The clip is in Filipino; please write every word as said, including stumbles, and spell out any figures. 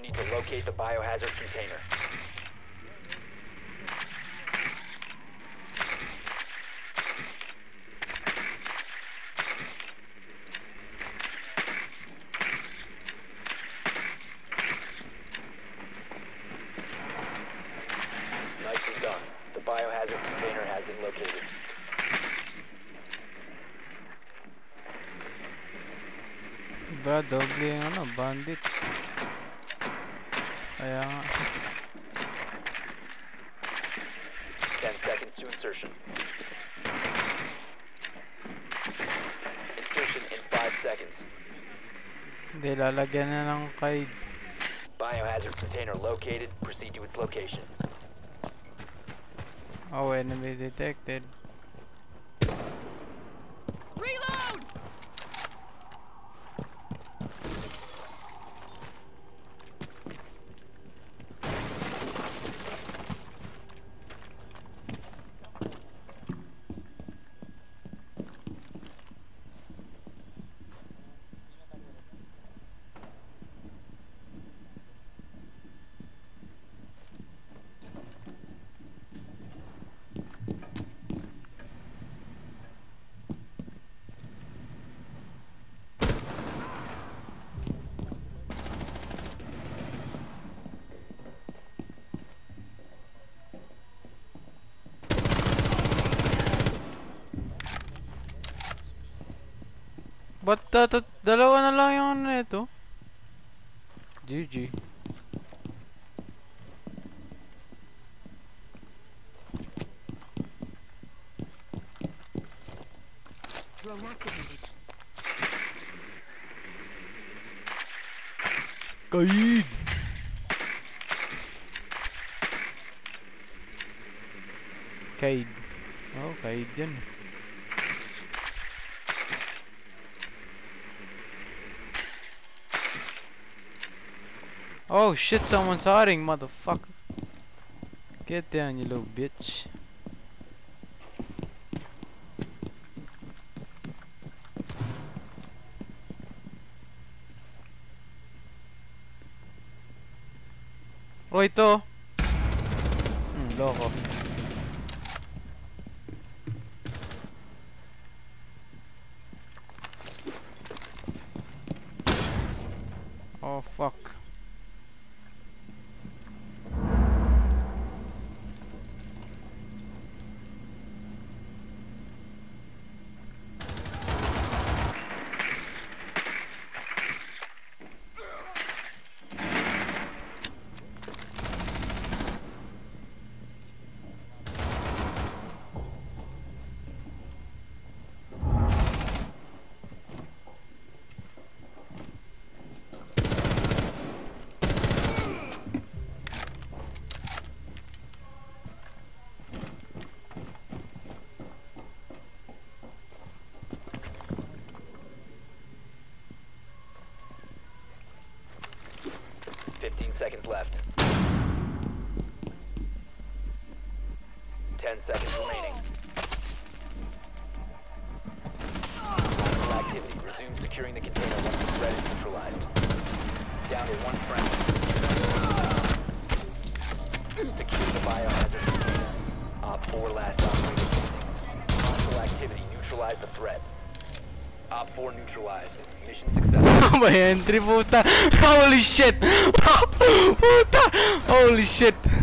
need to locate the biohazard container. Nicely done. The biohazard container has been located. Bra, doble yung ano, bandit. Kaya nga. ten seconds to insertion. Insertion in five seconds. Hindi, lalagyan na ng kite. Biohazard container located. Proceed to its location. Oh, enemy detected. Reload! Ba't tatat dalawa na lang yung ano ito? G G. Drone activated. Kaid! Kaid. Oh, kaid yan. Oh shit, someone's hiding, motherfucker. Get down, you little bitch. Oh, ito. Hmm, loko. Oh, fuck. fifteen seconds left. ten seconds remaining. Hostile activity. Resume securing the container once the threat is neutralized. Down to one friend. Secure the biohazard container. Op four last operator. Hostile activity. Neutralize the threat. Op four neutralized. Mission successful. May entry, puta. Holy shit. Puta. Holy shit.